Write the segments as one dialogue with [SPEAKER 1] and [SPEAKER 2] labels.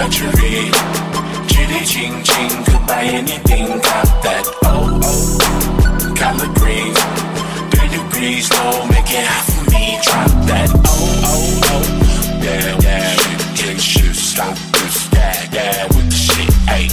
[SPEAKER 1] luxury. Chitty ching ching, could buy anything, got that collard greens. 3 degrees low, make it hot for me, drop that damn, can you stop this, yeah, with the shit, hey,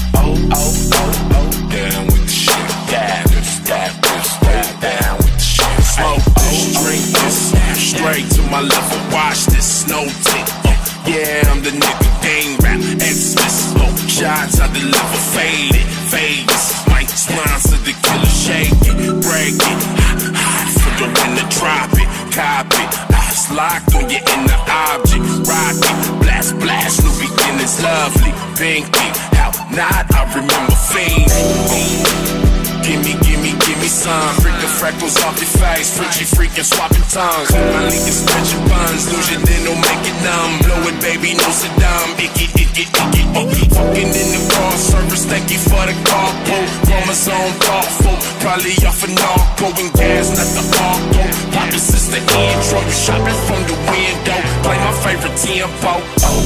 [SPEAKER 1] damn with the shit, yeah, this, down with the shit, smoke this, drink this, straight to my level, watch this, snow tick, yeah, I'm the nigga, game rap, Xmas, shots I deliver, faded, Vegas, might sponsor the killer, shake it, break it, hot for the winner, drop it, cop it, eyes locked on your inner object, rock it, blast, new beginnings, lovely, pinky, how not, I remember fiending. Gimme some, break the freckles off your face, freaky freaking swapping tongues. My leak is stretch your buns, lose your then don't make it numb. Blow it, baby, no Saddam, icky. Fucking in the car service, thank you for the carpool. Chromosome thoughtful, probably off an narco and gas, not the arco. Poppin' since the intro, shopping from the window, play my favorite tempo.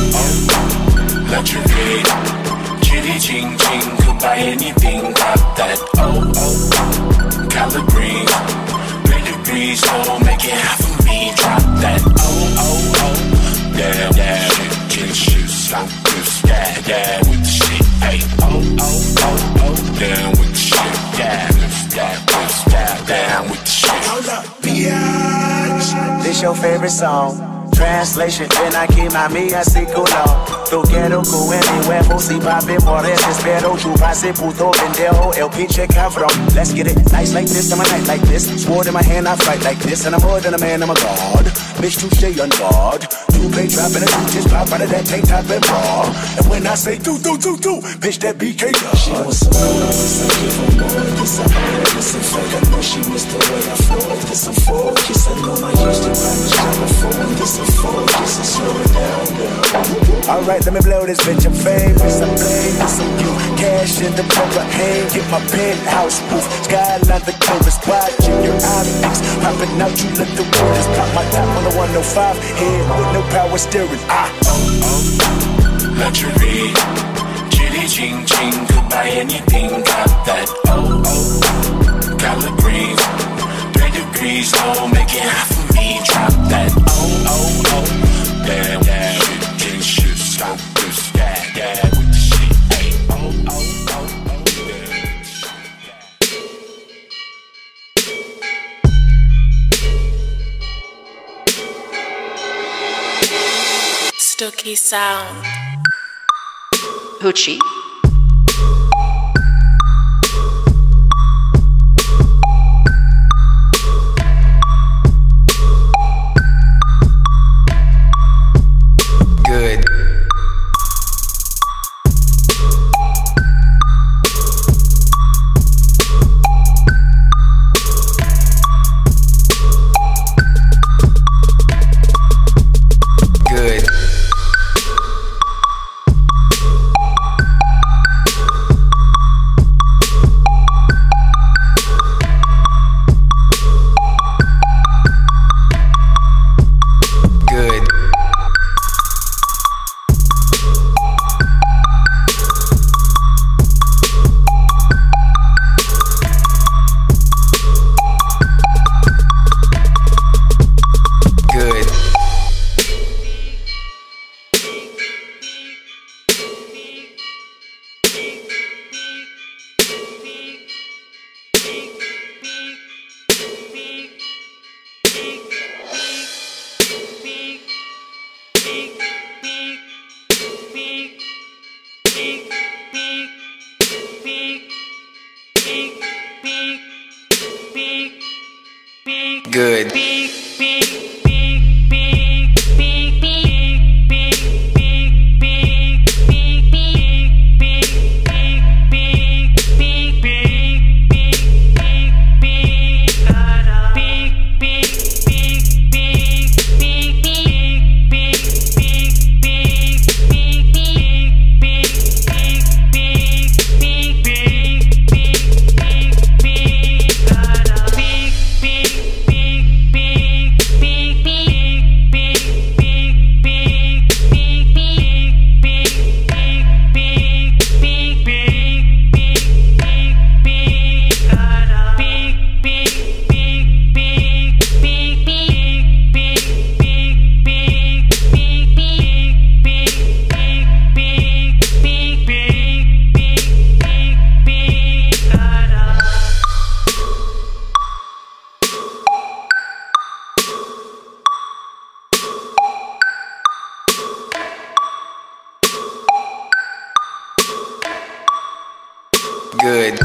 [SPEAKER 1] Luxury. Chitty ching ching, could buy anything, got that collard greens. 3 degrees low, make it hot for me, drop that damn, can you stop this, yeah, with the shit, hey, down with the shit, yeah, down with the shit.
[SPEAKER 2] Hold up, bitch.
[SPEAKER 3] This your favorite song? Translation, ven aquí mami, así culo. Tú quiero go anywhere, pussy papi, por eso espero. Chupase puto pendejo, el pinche cabrón. Let's get it, nice like this, I'm a night like this. Sword in my hand, I fight like this. And I'm more than a man, I'm a god. Bitch, to stay on guard. Two-pay trap and a two-just pop out of that tank top and bra. And when I say do, bitch, that BK dog.
[SPEAKER 2] She was so nice, I give her more. This I heard, this a fuck, I know she missed the way I flow. This a focus, I know my used to rhyme is trying to phone. This a focus, I slow it down, girl.
[SPEAKER 3] Alright, let me blow this bitch, I'm famous, I'm famous, I'm you. Cash in the poker hand, get my penthouse roof. Skyline the chorus, watching your optics. Popping out, you let the waters pop my top on the 105. Head with no power steering,
[SPEAKER 1] luxury. Chitty ching ching, could buy anything, got that collard greens. 3 degrees low, make it hot for me, drop that damn, can you stop this, yeah, with the shit, hey,
[SPEAKER 4] Stooky sound.
[SPEAKER 5] Hoochie.
[SPEAKER 6] Good. Good. Good. Good.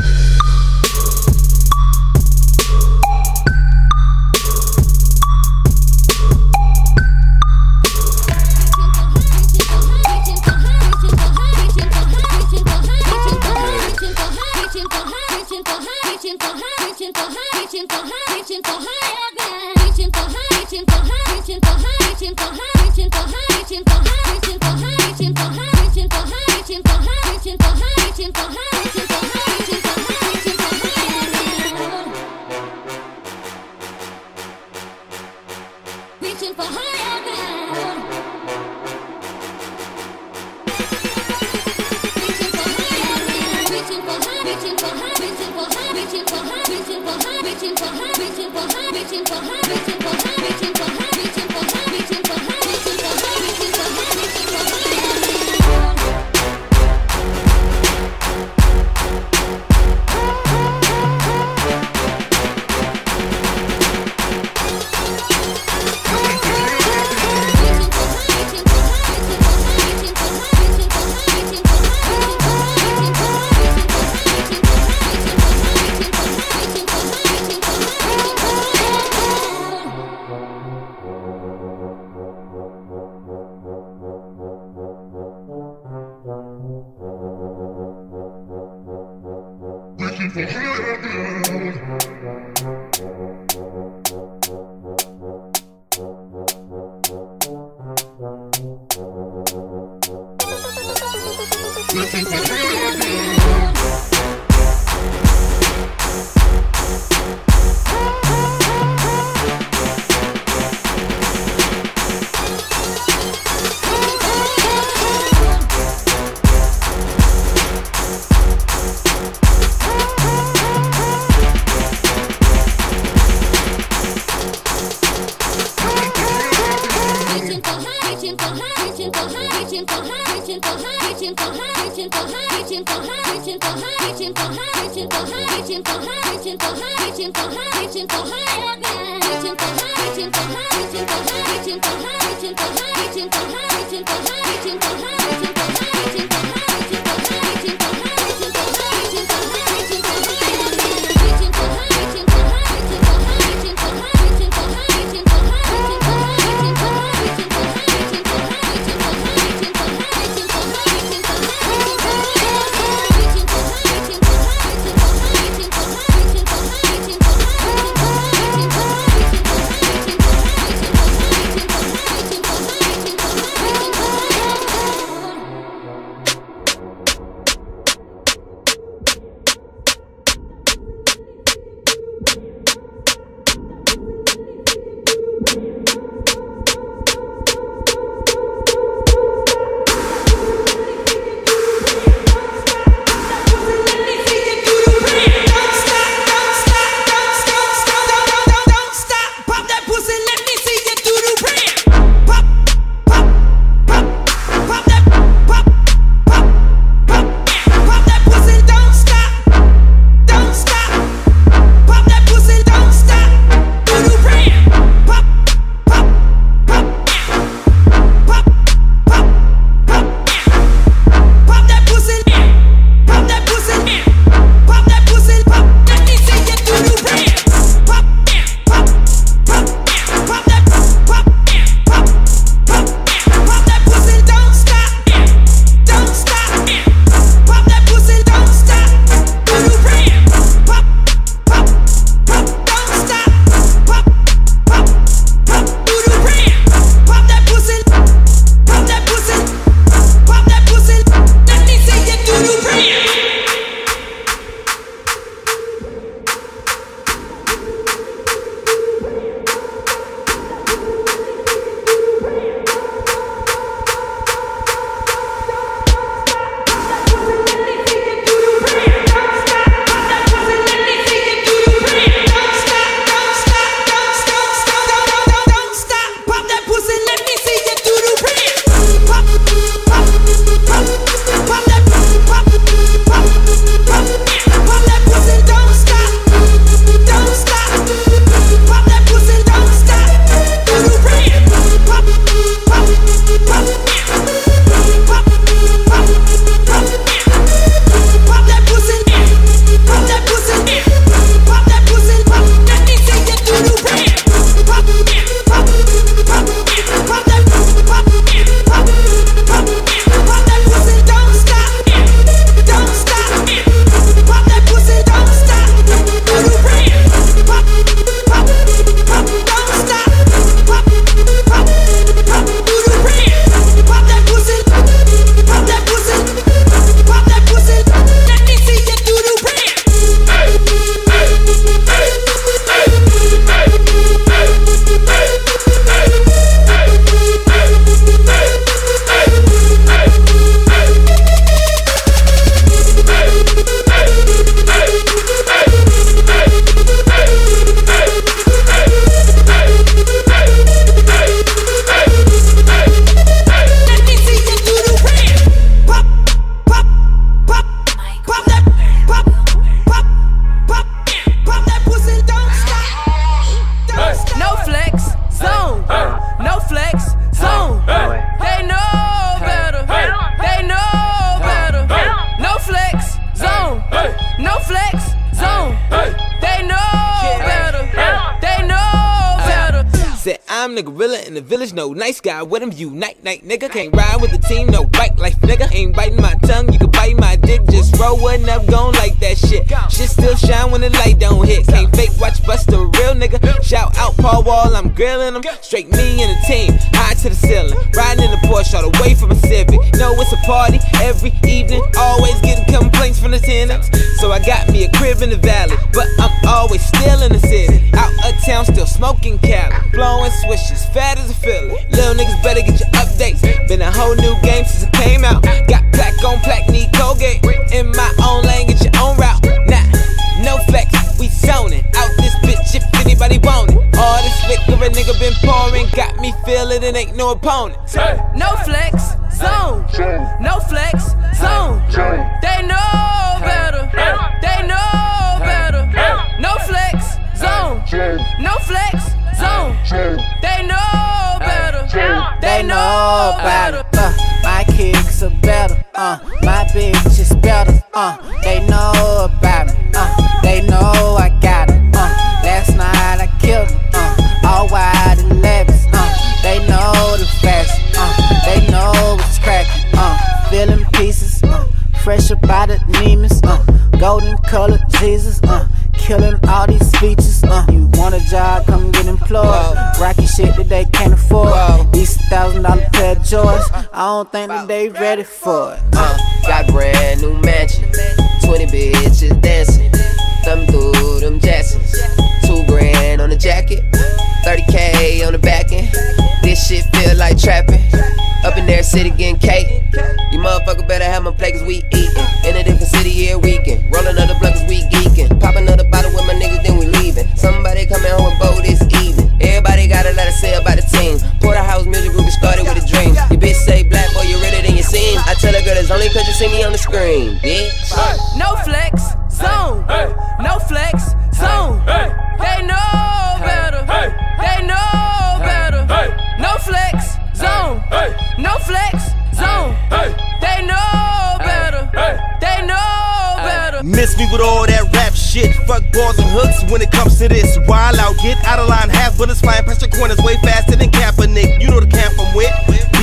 [SPEAKER 5] a gorilla in the village, no nice guy with him, you night, nigga. Can't ride with the team, no bike life, nigga. Ain't biting my tongue, you can bite my dick. Just rollin' up, gon' like that shit. Shit still shine when the light don't hit. Can't fake, watch bust a real nigga. Shout out Paul Wall, I'm grillin' him. Straight me and the team, high to the ceiling. Riding in the Porsche, all the way from a Civic. Know it's a party every evening. Always getting complaints from the tenants. So I got me a crib in the valley, but I'm always still in the city. Out of town, still smoking Cali. Blowing swishes, fat as a Philly. Little niggas better get your updates. Been a whole new game since it came out. Got plaque on plaque, need Colgate. In my own lane, get your own route. Nah, no flex, we zoning. Out this bitch if anybody want it. All this liquor a nigga been pouring got me feeling it ain't no opponent.
[SPEAKER 7] No flex, zone. No flex, zone. They know better. They know better. No flex, zone. No flex, zone. They know better. They know better.
[SPEAKER 8] My kicks are better. My bitch is better. They know about me. They know I got it. Last night I killed them. All wide 11s. They know the facts. They know what's cracking. Feeling pieces. Fresh about it, Nemus. Golden colored Jesus. Killing all these speeches. You want a job, come get employed. Rocky shit that they can't afford. These $1,000 pair of Jordans. I don't think that they ready for it.
[SPEAKER 6] Got brand new mansion, 20 bitches dancing, thumbing through them Jacksons. 2 grand on the jacket, 30K on the back end. This shit feel like trapping. Up in there, city getting cake. You motherfucker better have my plate cause we eatin'. In a different city every weekend. Rollin' another blunt cause we geekin'. Pop another bottle with my niggas, then we leavin'. Somebody coming home with Bo this evening. Everybody got a lot to say about the team. Porterhouse music group started with a dream. Your bitch say black boy, you redder than you seem. I tell a girl it's only cause you see me on the screen, bitch.
[SPEAKER 7] No flex, zone. No flex, zone. They know better. They know better. No flex, zone. No flex, zone. They know better. They know better.
[SPEAKER 9] Miss me with all that rap shit. Fuck balls and hooks when it comes to this. Wild out, get out of line, half bullets flying past the corners way faster than Kaepernick. You know the camp I'm with.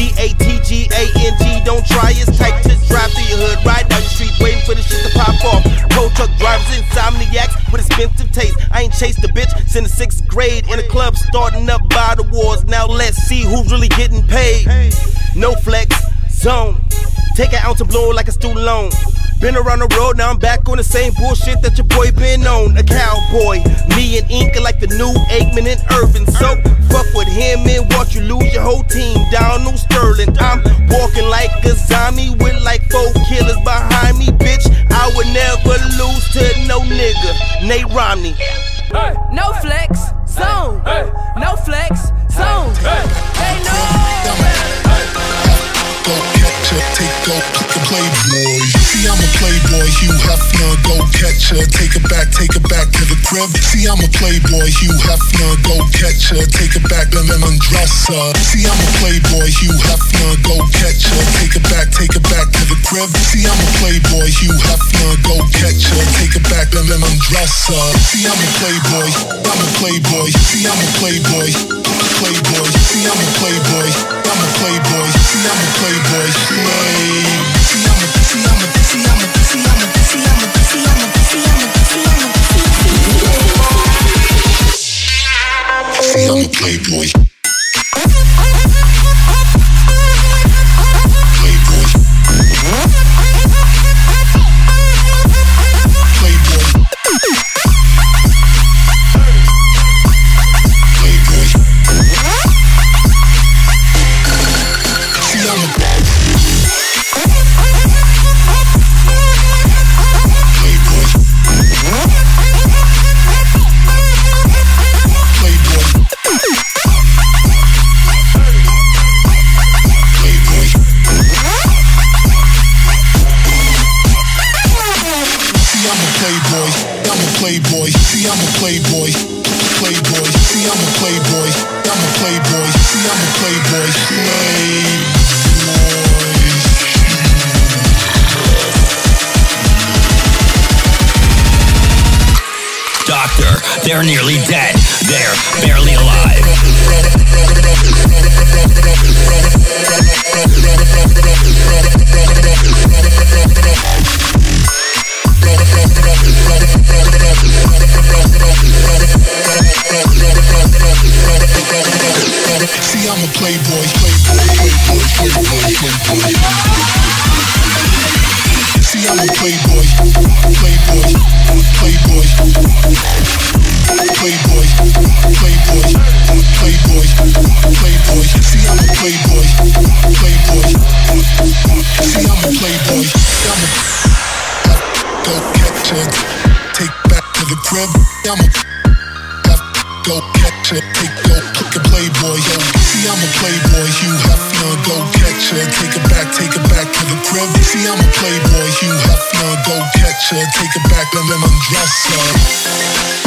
[SPEAKER 9] BATGANG, don't try, it's tight to drive through your hood. Ride down your street waiting for the shit to pop off. Tow truck drivers, insomniacs with expensive taste. I ain't chased the bitch since the 6th grade. In a club starting up by the wars. Now let's see who's really getting paid. No flex, zone. Take an ounce of blow like a student loan. Been around the road, now I'm back on the same bullshit that your boy been on. A cowboy, me and Inca like the new Aikman and Irvin. So fuck with him and watch you lose your whole team down on Sterling. I'm walking like a zombie with like 4 killers behind me, bitch. I would never lose to no nigga, Nate Romney.
[SPEAKER 7] No flex, zone. No flex, zone. They know better.
[SPEAKER 10] Go catch her, take go playboy. See I'm a playboy, Hugh Hefner, go catch her, take her back to the crib. See I'm a playboy, Hugh Hefner, go catch her, take her back and then undress her. See I'm a playboy, Hugh Hefner, go catch her, take her back to the crib. See I'm a playboy, Hugh Hefner, go catch her, take her back and then undress her. See I'm a playboy, I'm a playboy. See I'm a playboy, playboy. See I'm a playboy, I'm a playboy. See I'm a playboy. I'm a playboy. Playboy, see I'm a playboy, playboy, see I'm a playboy, I'm a playboy, see I'm a playboy,
[SPEAKER 11] Doctor, they're nearly dead. They're barely alive.
[SPEAKER 10] See, I'm a playboy, playboy. See, I'm a playboy, playboy. See, I'm a playboy, playboy. See, I'm a playboy. I'm a go catch it, take back to the crib. I'm a go catch it, take go look at playboy. See, I'm a playboy, you have fun, go catch it, take it back to the crib. See, I'm a playboy, you have fun, go catch it, take it back, let them undress her.